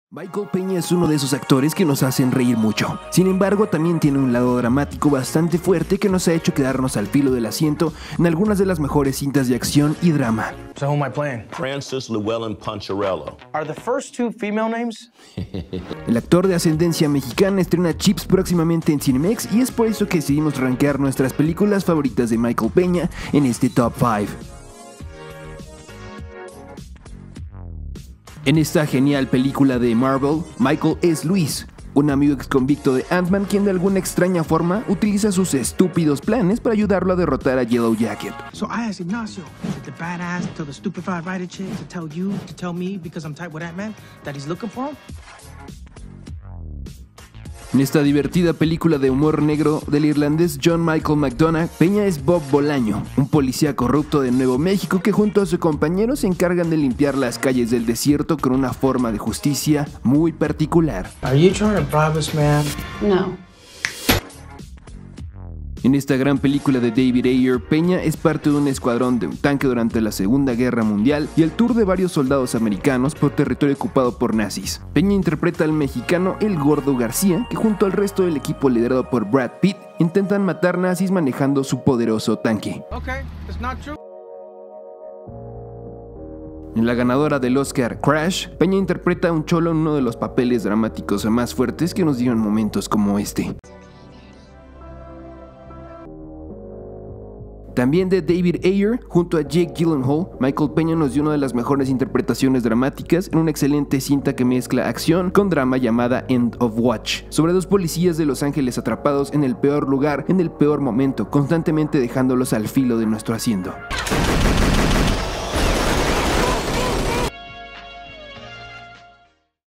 Michael Peña es uno de esos actores que nos hacen reír mucho. Sin embargo, también tiene un lado dramático bastante fuerte que nos ha hecho quedarnos al filo del asiento en algunas de las mejores cintas de acción y drama. So who am I playing? Francis Llewellyn Poncherello. Are the first two female names? El actor de ascendencia mexicana estrena Chips próximamente en Cinemex y es por eso que decidimos rankear nuestras películas favoritas de Michael Peña en este Top 5. En esta genial película de Marvel, Michael es Luis, un amigo exconvicto de Ant-Man quien de alguna extraña forma utiliza sus estúpidos planes para ayudarlo a derrotar a Yellow Jacket. So I asked Ignacio, the badass, tell the stupefied writer chick to tell you, to tell me, because I'm tight with Ant-Man, that he's looking for him? En esta divertida película de humor negro del irlandés John Michael McDonagh, Peña es Bob Bolaño, un policía corrupto de Nuevo México que junto a su compañero se encargan de limpiar las calles del desierto con una forma de justicia muy particular. Are you trying to bribe us, man? No. En esta gran película de David Ayer, Peña es parte de un escuadrón de un tanque durante la Segunda Guerra Mundial y el tour de varios soldados americanos por territorio ocupado por nazis. Peña interpreta al mexicano El Gordo García, que junto al resto del equipo liderado por Brad Pitt intentan matar nazis manejando su poderoso tanque. Okay, it's not true. En la ganadora del Oscar, Crash, Peña interpreta a un cholo en uno de los papeles dramáticos más fuertes que nos dieron momentos como este. También de David Ayer, junto a Jake Gyllenhaal, Michael Peña nos dio una de las mejores interpretaciones dramáticas en una excelente cinta que mezcla acción con drama llamada End of Watch, sobre dos policías de Los Ángeles atrapados en el peor lugar, en el peor momento, constantemente dejándolos al filo de nuestro asiento.